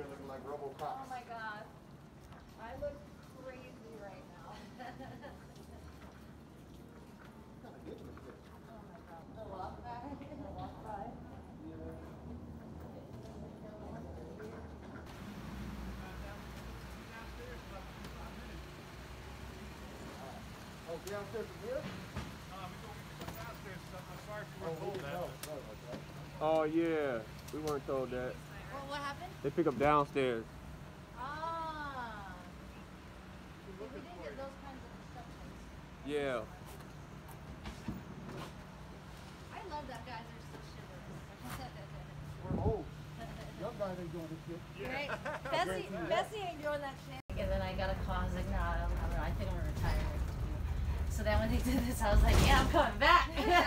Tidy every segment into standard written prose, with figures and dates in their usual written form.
here looking like RoboCop. Oh my god. I look crazy right now. Oh my god. The walk by. The walk by. Oh, downstairs from here? Oh yeah, we weren't told that. What happened? They pick up downstairs. Ah. We didn't get those kinds of instructions. Yeah. I love that guys are so chivalrous. We're old. Young guys ain't doing this shit. Right? Bessie ain't doing that shit. And then I got a call. I was like, no, I think I'm gonna retire. So then when they did this, I was like, yeah, I'm coming back.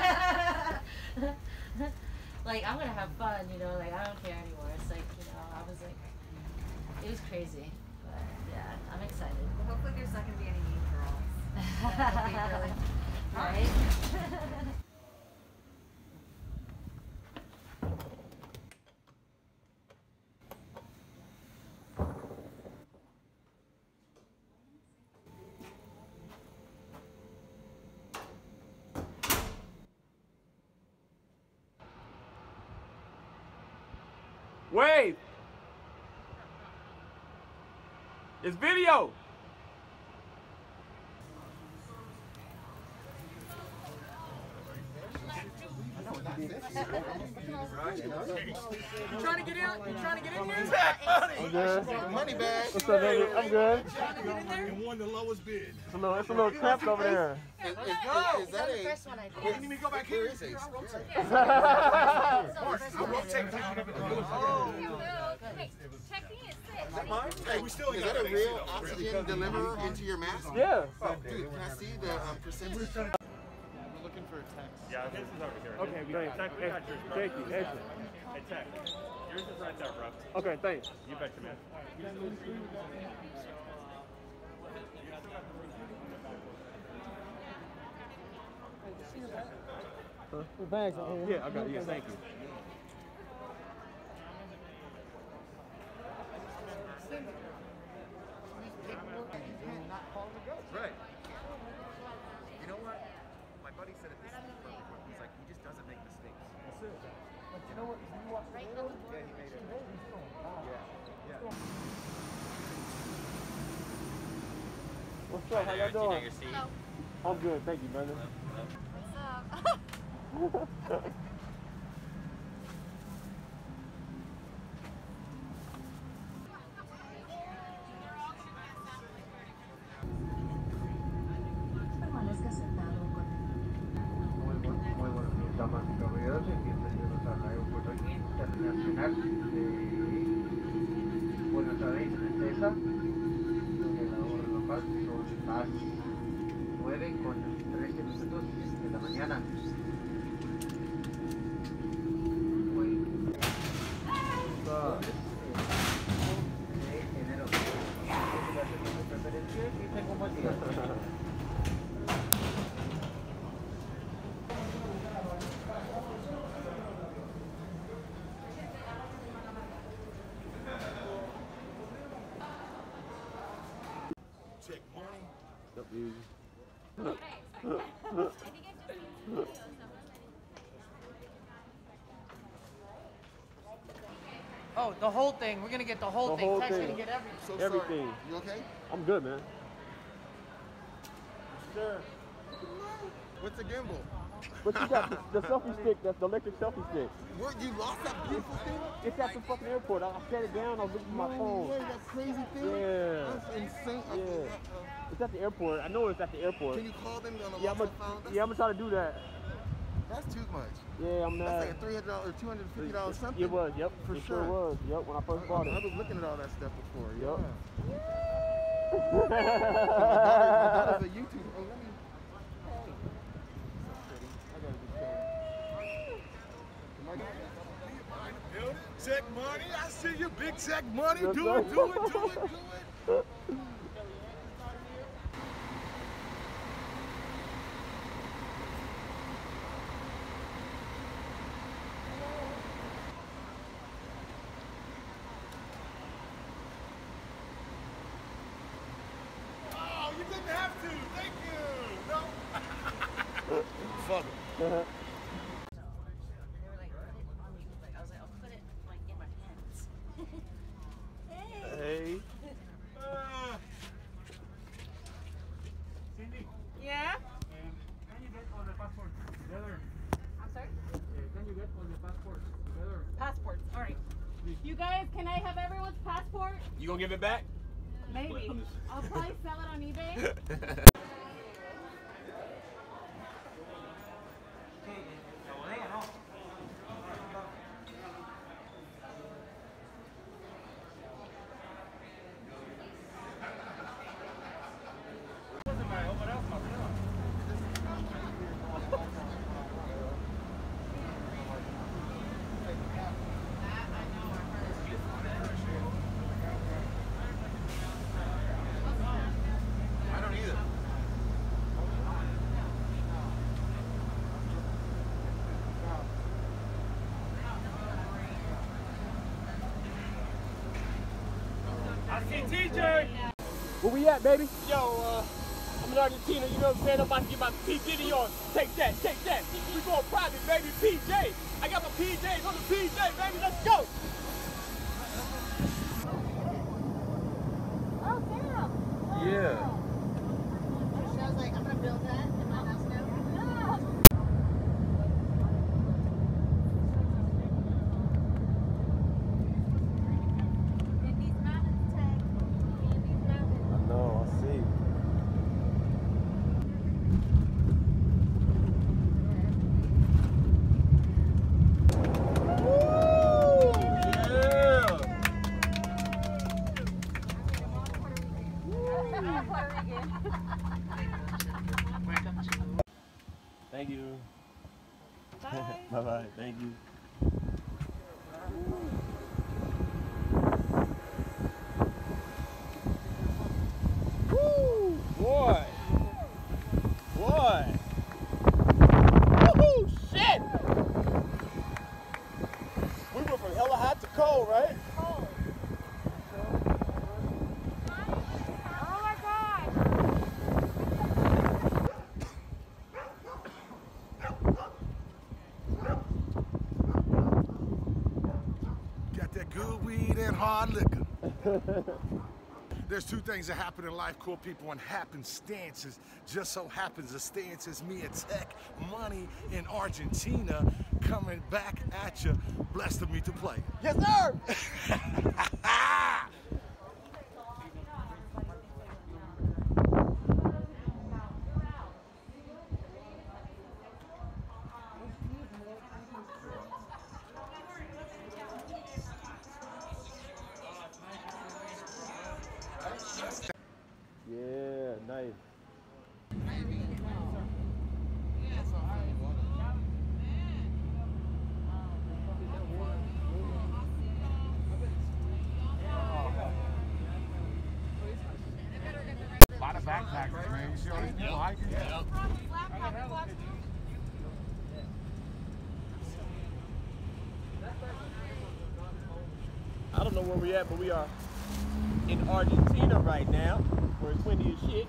Like, I'm gonna have fun, you know, like, I don't care anymore. It's like, you know, I was like, it was crazy. But yeah, I'm excited. Well, hopefully there's not gonna be any mean girls. That'll be really right? Wave! It's video! You trying to get in? You trying to get in here? I'm good. money bag. What's up, baby? I'm good. And won the lowest bid. It's a little cramped over there. Is that the a... first one I did. You need me to go back here? There is a... I won't take time. Hey, checking is sick. Hey, we still Is got that a it. real oxygen deliverer into your mask? Yeah. Dude, can I see the percentage? We're looking for a text. Yeah, his is over here. Okay, thanks. Teck, we got yours, bro. Thank you. Excellent. Hey, Teck, yours is right there, bro. Okay, thanks. You betcha, man. The bags are here. Yeah, I got it. Yeah, thank you. Right. You know what? My buddy said it this perfect. He's like, he just doesn't make mistakes. That's it. But you know what? You watch the video? Yeah, he made it. Yeah. What's up? How y'all doing? I'm good. Thank you, brother. What's up? Permanezca sentado con Muy buenos días, damas y caballeros, y bienvenidos al Aeropuerto Internacional de Buenos Aires, Francesa, donde la hora local son las 9:13 de la mañana. Hoy es de enero. Gracias por su preferencia y tengo un buen día. Check money. What's up, dude? Oh, the whole thing. We're gonna get the whole The thing. whole Teck's thing. gonna get everything. So Everything. sorry. You okay? I'm good, man. Sure. What's the gimbal? But you got the selfie stick, that's the electric selfie stick. Where, you lost that beautiful thing? It's at the fucking airport. I set it down, I was looking for my phone. Yeah, that crazy thing? Yeah. That's insane. Yeah. It's at the airport. I know it's at the airport. Can you call them on a Yeah, I'm lost phone? gonna try to do that. That's too much. Yeah, I'm That's not. like a $300 or $250 something. It was, yep. For it sure. sure was, yep, when I first bought I it. was looking at all that stuff before. Yep. Yeah. my daughter's a YouTuber. Oh, let me. Hey. So pretty. I gotta be careful. Am I going? Check money. I see you, big check money. Yes, Do sir. it, do it, do it, do it. They were like, put it on you. Like, I was like, I'll put it like in my pants. Hey. Hey. Cindy, Yeah? can you get all the passports together? I'm sorry? Can you get all the passports together? Passports. All right. You guys, can I have everyone's passport? You gonna give it back? Maybe. I'll probably sell it on eBay. I don't either. I see TJ! Where we at, baby? Yo, I'm in Argentina, you know what I'm saying? I'm about to get my P. Diddy on. Take that, take that. We going private, baby. PJ. I got my PJs on the PJ, baby. Let's go. Oh, damn. Yeah. So I was like, I'm going to build that in my house now. In these mountains, Teck. In these mountains. I know, I see. Thank you. Bye. Bye-bye. Thank you. Woo! Boy! Boy! Woohoo! Shit! We went from hella hot to cold, right? Cold. Oh my God. Got that good weed and hard liquor. There's two things that happen in life, cool people, and happenstances. Just so happens the stance is me and Teck Money in Argentina coming back at you. Blessed of me to play. Yes, sir! Yeah, nice. A lot of backpackers, man. You see all these people hiking? I don't know where we at, but we are in Argentina right now, where it's windy as shit.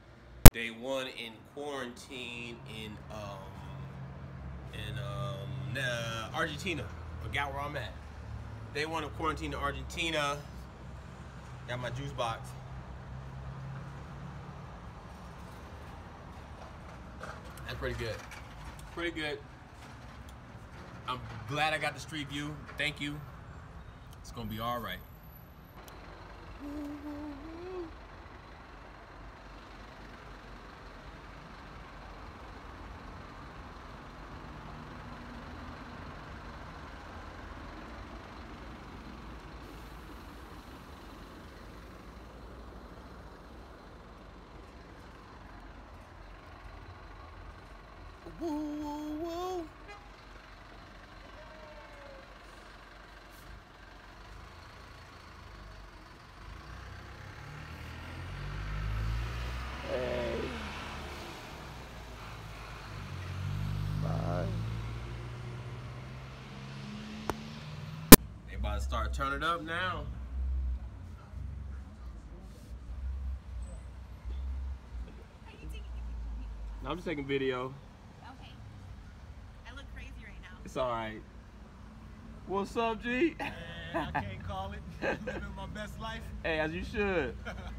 Day one in quarantine in Argentina. Forgot where I'm at. Day one of quarantine in Argentina. Got my juice box. That's pretty good. Pretty good. I'm glad I got the street view. Thank you. It's gonna be all right. Woo, woo, woo. Hey. Bye. They about to start turning up now. No, I'm just taking video. Okay. I look crazy right now. It's all right. What's up, G? Man, I can't call it. Living my best life. Hey, as you should.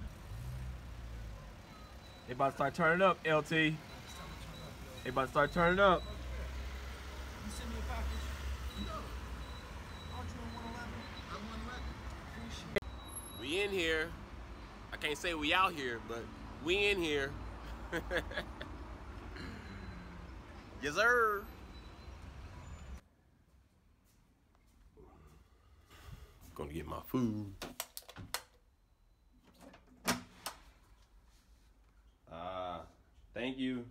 They about to start turning up, LT. They about to start turning up. You send me a package? No. Aren't you in 111? I'm 111. We in here. I can't say we out here, but we in here. Yes, sir. Gonna get my food. Thank you.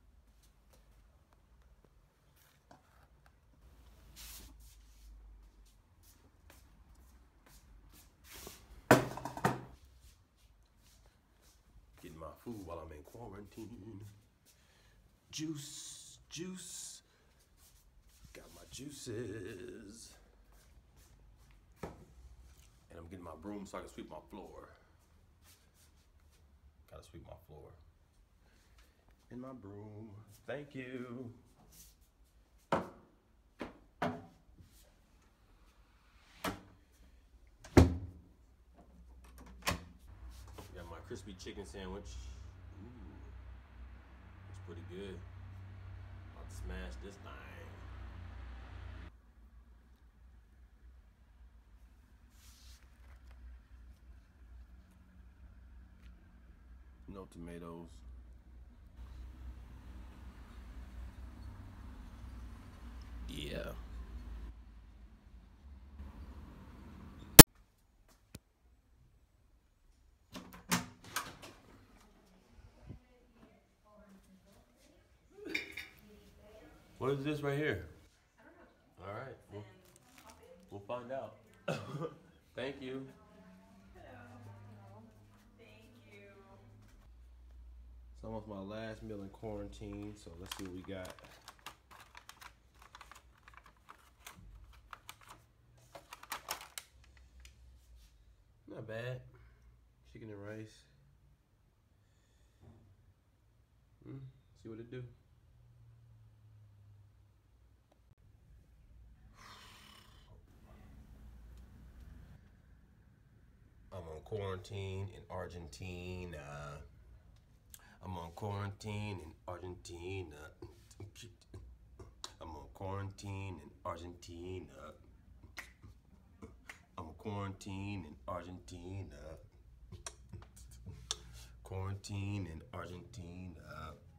Getting my food while I'm in quarantine. Juice, juice. Got my juices. And I'm getting my broom so I can sweep my floor. Gotta sweep my floor. And my broom. Thank you. Got my crispy chicken sandwich. Ooh, it's pretty good. About to smash this thing. No tomatoes. Yeah. What is this right here? I don't know. All right. We'll find out. Thank you. It's almost my last meal in quarantine, so let's see what we got. Not bad. Chicken and rice. See what it do. I'm on quarantine in Argentina. I'm on quarantine in Argentina. I'm on quarantine in Argentina. I'm on quarantine in Argentina. Quarantine in Argentina.